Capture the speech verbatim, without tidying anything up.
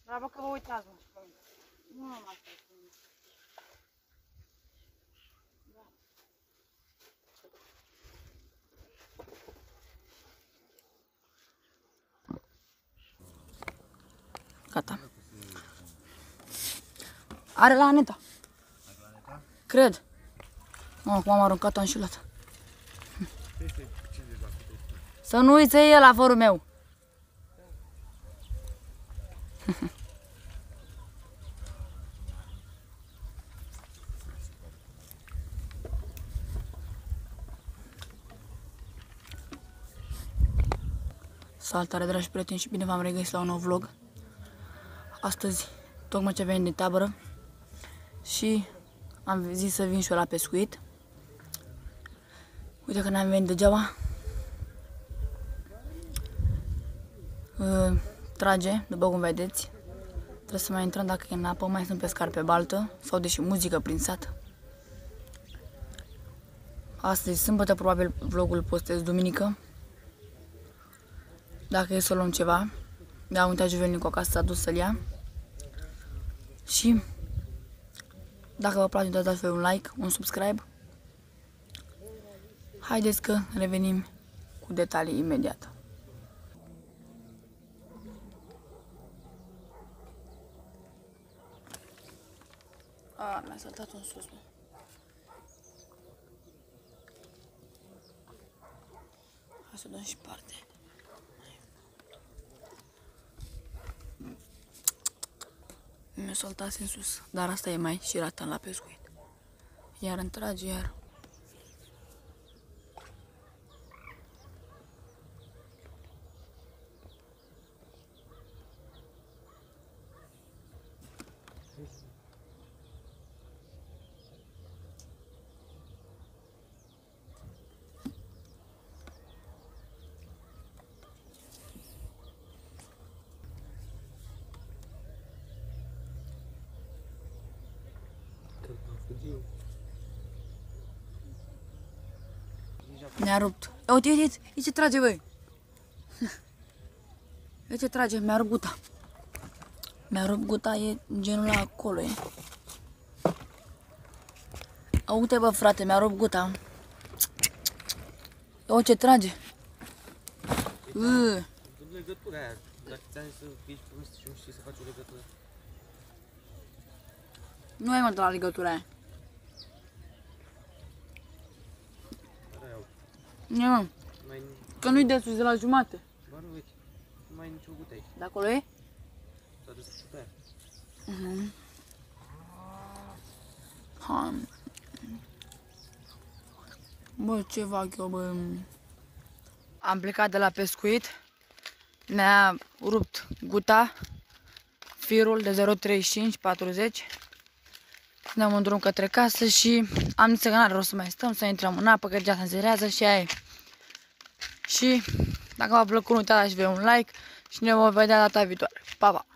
Treaba că vă uitați, mă, și pe mine. Nu am asta. Gata. Are la Aneta. Are la Aneta? Cred. Mă, cum am aruncat-o înșulat. Să nu uiți el la forul meu. Salutare, dragi prieteni, și bine v-am regăsit la un nou vlog. Astăzi, tocmai ce venim din tabără și am zis să vin și eu la pescuit. Uite că n-am venit degeaba. Uh, trage, după cum vedeți. Trebuie să mai intrăm dacă e în apă, mai sunt pescar pe baltă sau deși muzică prin sat. Astăzi, sâmbătă, probabil vlogul postez duminică. Dacă e să luăm ceva. Da, am uitat Juvelnicu acasă, s-a dus să-l ia. Și dacă vă place, dați un like, un subscribe. Haideți că revenim cu detalii imediat. A, mi-a saltat un sus, mă. Hai să dăm și parte. Mi-a saltat în sus, dar asta e mai și ratan la pescuit. Iar îmi trage, iar... Mi-a rupt. Uite, uite, uite, uite ce trage, băi. Uite ce trage, mi-a rupt guta. Mi-a rupt guta, e genul ăla acolo, e. Uite, bă, frate, mi-a rupt guta. Uite ce trage. Uuu. Legătura aia, dacă ți-am zis să ești prost și nu știi să faci o legătură. Nu ai, mă, de la legătura aia. Nu, mă. Că nu-i de sus, de la jumate. Bă, nu, uite, nu mai ai nicio gută aici. De acolo e? S-a dus și pe aia. Uh-huh. Hai. Bă, ce fac eu, bă? Am plecat de la pescuit. Mi-a rupt guta, firul de zero treizeci și cinci patruzeci. Ne-am în drum către casă și am zis că n-are rost să mai stăm, să intrăm în apă, că deja se înzerează și aia e. Și dacă v-a plăcut, nu uitați să dați un like și ne vom vedea data viitoare. Pa, pa!